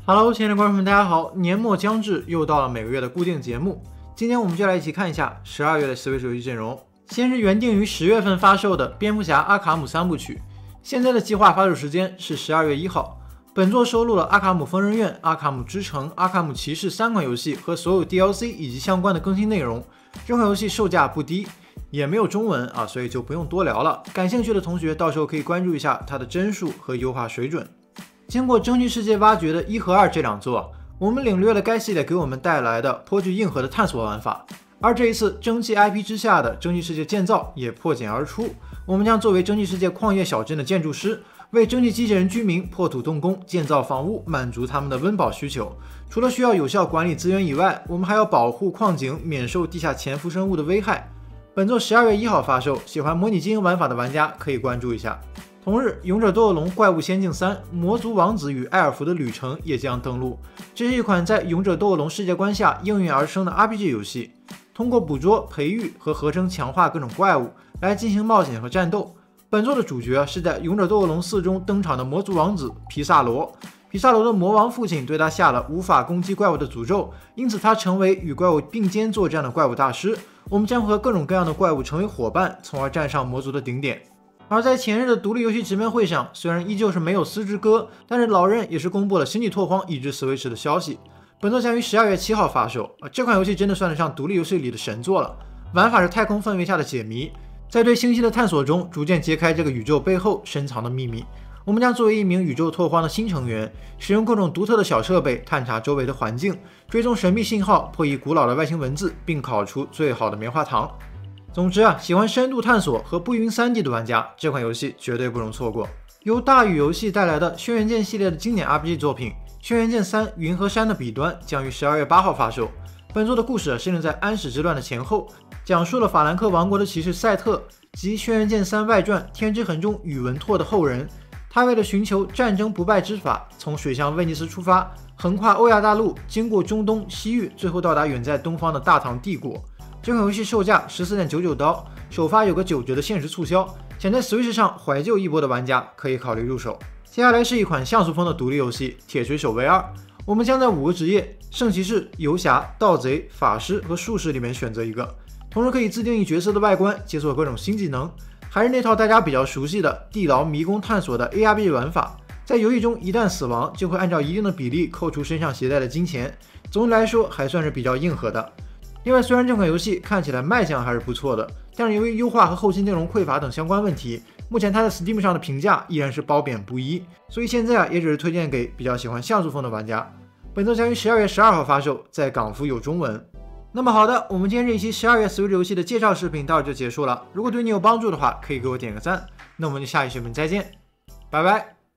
Hello， 亲爱的观众们，大家好！年末将至，又到了每个月的固定节目。今天我们就来一起看一下12月的 Switch 游戏阵容。先是原定于10月份发售的蝙蝠侠阿卡姆3部曲，现在的计划发售时间是12月1号。本作收录了阿卡姆疯人院、阿卡姆之城、阿卡姆骑士3款游戏和所有 DLC 以及相关的更新内容。这款游戏售价不低，也没有中文啊，所以就不用多聊了。感兴趣的同学到时候可以关注一下它的帧数和优化水准。经过蒸汽世界挖掘的1和2这两作，我们领略了该系列给我们带来的颇具硬核的探索玩法。而这一次蒸汽 IP 之下的蒸汽世界建造也破茧而出，我们将作为蒸汽世界矿业小镇的建筑师，为蒸汽机器人居民破土动工，建造房屋，满足他们的温饱需求。除了需要有效管理资源以外，我们还要保护矿井免受地下潜伏生物的危害。本作12月1号发售，喜欢模拟经营玩法的玩家可以关注一下。同日，《勇者斗恶龙：怪物仙境3：魔族王子与艾尔弗的旅程》也将登陆。这是一款在《勇者斗恶龙》世界观下应运而生的 RPG 游戏，通过捕捉、培育和合成强化各种怪物来进行冒险和战斗。本作的主角是在《勇者斗恶龙4》中登场的魔族王子皮萨罗。皮萨罗的魔王父亲对他下了无法攻击怪物的诅咒，因此他成为与怪物并肩作战的怪物大师。我们将和各种各样的怪物成为伙伴，从而站上魔族的顶点。而在前日的独立游戏直面会上，虽然依旧是没有丝之歌，但是老任也是公布了星际拓荒移植 Switch 的消息。本作将于12月7号发售。这款游戏真的算得上独立游戏里的神作了。玩法是太空氛围下的解谜，在对星系的探索中，逐渐揭开这个宇宙背后深藏的秘密。我们将作为一名宇宙拓荒的新成员，使用各种独特的小设备探查周围的环境，追踪神秘信号，破译古老的外星文字，并烤出最好的棉花糖。总之喜欢深度探索和不晕 3D 的玩家，这款游戏绝对不容错过。由大宇游戏带来的《轩辕剑》系列的经典 RPG 作品《轩辕剑3：云和山的彼端》将于12月8号发售。本作的故事设定在安史之乱的前后，讲述了法兰克王国的骑士赛特及《轩辕剑3外传：天之痕》中宇文拓的后人。他为了寻求战争不败之法，从水乡威尼斯出发，横跨欧亚大陆，经过中东、西域，最后到达远在东方的大唐帝国。这款游戏售价14.99刀，首发有个9折的限时促销，想在 Switch 上怀旧一波的玩家可以考虑入手。接下来是一款像素风的独立游戏《铁锤手 V2》，我们将在5个职业圣骑士、游侠、盗贼、法师和术士里面选择一个，同时可以自定义角色的外观，解锁各种新技能，还是那套大家比较熟悉的地牢迷宫探索的 ARPG 玩法。在游戏中一旦死亡，就会按照一定的比例扣除身上携带的金钱，总体来说还算是比较硬核的。另外，虽然这款游戏看起来卖相还是不错的，但是由于优化和后期内容匮乏等相关问题，目前它在 Steam 上的评价依然是褒贬不一，所以现在也只是推荐给比较喜欢像素风的玩家。本作将于12月12号发售，在港服有中文。那么好的，我们今天这一期12月 Switch 游戏的介绍视频到这就结束了。如果对你有帮助的话，可以给我点个赞。那我们就下一视频再见，拜拜。